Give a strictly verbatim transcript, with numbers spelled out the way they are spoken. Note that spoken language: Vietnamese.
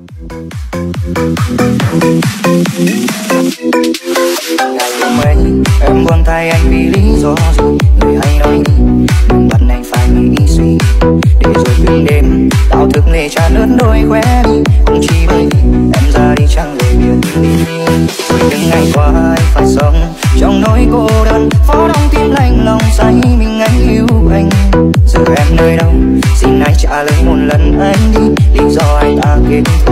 Ngày hôm ấy em buông tay anh vì lý do gì, người hay nói đi đừng bắt anh phải nghĩ suy, để rồi từng đêm tao thức lệ tràn ướt đôi khóe mi, cũng chỉ bởi vì em ra đi chẳng để biển đi. Rồi những ngày qua anh phải sống trong nỗi cô đơn, phó đong tim lạnh lòng say mình anh yêu anh. Giờ em nơi đâu xin hãy trả lời một lần anh đi, lý do anh ta kết thúc